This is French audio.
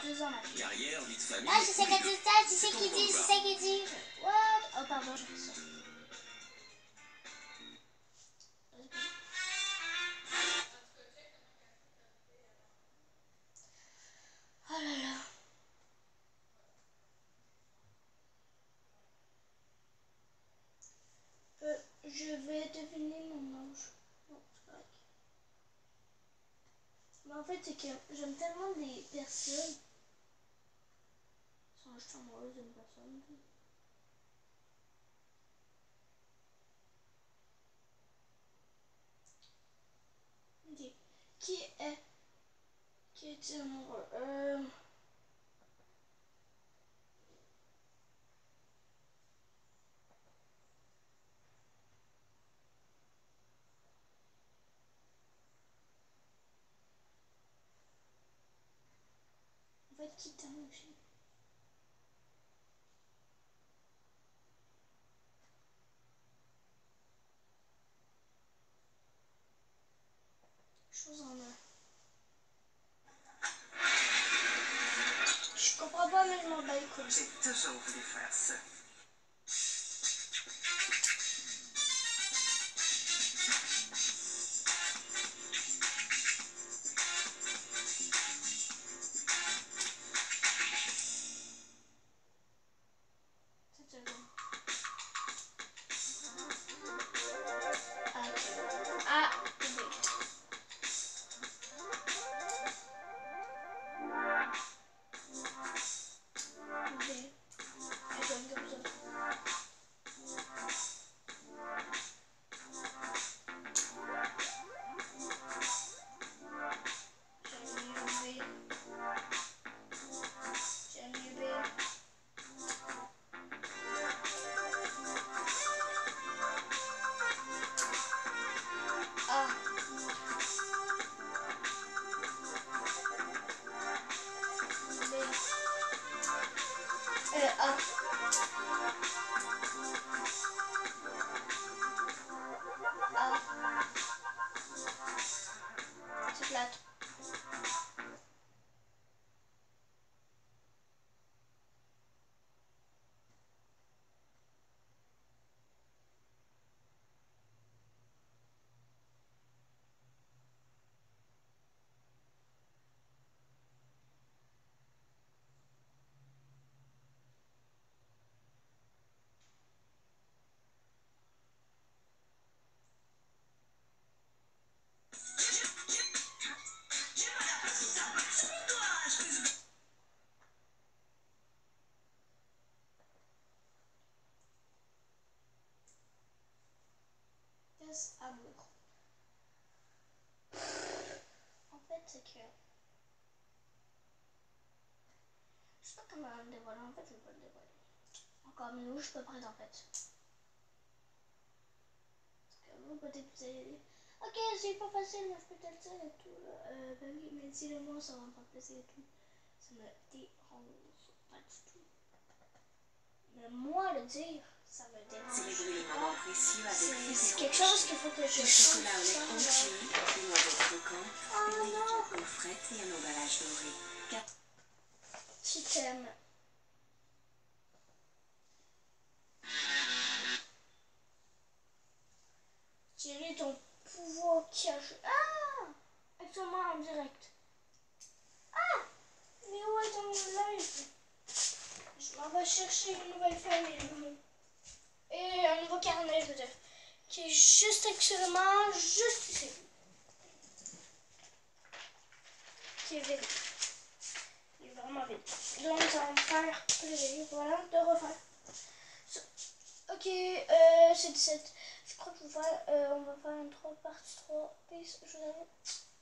2 ans maintenant. Carrière, vie de famille. Ah, je sais que c'est ça, c'est ça qui dit, c'est ça qui dit. What? Oh, pardon, j'ai fait ça. Oh là là. Je vais deviner mon ange. Non, c'est correct. Mais en fait, c'est que j'aime tellement des personnes. Je suis amoureuse d'une personne. Ok. Qui est amoureux? En fait, qui t'aime aussi? Chose en un. Je comprends pas, mais je m'en bats les couilles. J'ai toujours voulu faire ça. C'est bon. Ah, ok. Ah, oui. Ok. Elle donne comme ça. C'est plate. Yes, amour. En fait, c'est que... Je sais pas comment le dévoiler. En fait, je vais pas le dévoiler. Encore mieux, je suis pas prête en fait. Parce que vous, peut-être vous allez dire, ok, c'est pas facile, moi je peux te le dire et tout. Ben oui, mais dis-le-moi, ça va me faire plaisir et tout. Ça me dérange pas du tout. Mais moi, le dire, ça me dérange. Célébrer les moments précieux avec c'est quelque chose qu'il faut que je du chocolat au lait entier, des noisettes croquantes, une délicate gaufrette et un emballage doré. Tu t'aimes. Quel ton pouvoir caché? Ah! Actuellement en direct. Ah! Mais où est ton live? Je m'en vais chercher une nouvelle famille. Et un nouveau carnet, je veux dire. Qui est juste actuellement, juste ici. Qui est vide. Il est vraiment vide. Donc ça va me faire plaisir, voilà, de refaire. So, ok, c'est 17. Je crois que on va faire une 3 partie 3. Peace, je vous aime.